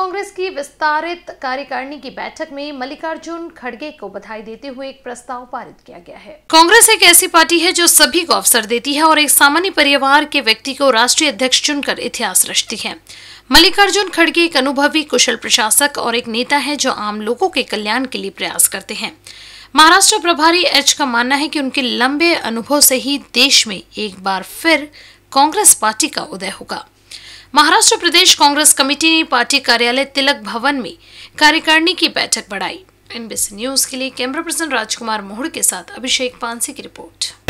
कांग्रेस की विस्तारित कार्यकारिणी की बैठक में मल्लिकार्जुन खड़गे को बधाई देते हुए एक प्रस्ताव पारित किया गया है। कांग्रेस एक ऐसी पार्टी है जो सभी को अवसर देती है और एक सामान्य परिवार के व्यक्ति को राष्ट्रीय अध्यक्ष चुनकर इतिहास रचती है। मल्लिकार्जुन खड़गे एक अनुभवी कुशल प्रशासक और एक नेता है जो आम लोगों के कल्याण के लिए प्रयास करते हैं। महाराष्ट्र प्रभारी एच का मानना है कि उनके लंबे अनुभव से ही देश में एक बार फिर कांग्रेस पार्टी का उदय होगा। महाराष्ट्र प्रदेश कांग्रेस कमेटी ने पार्टी कार्यालय तिलक भवन में कार्यकारिणी की बैठक बढ़ाई। एनबीसी न्यूज के लिए कैमरा पर्सन राजकुमार मोहड़ के साथ अभिषेक पानसी की रिपोर्ट।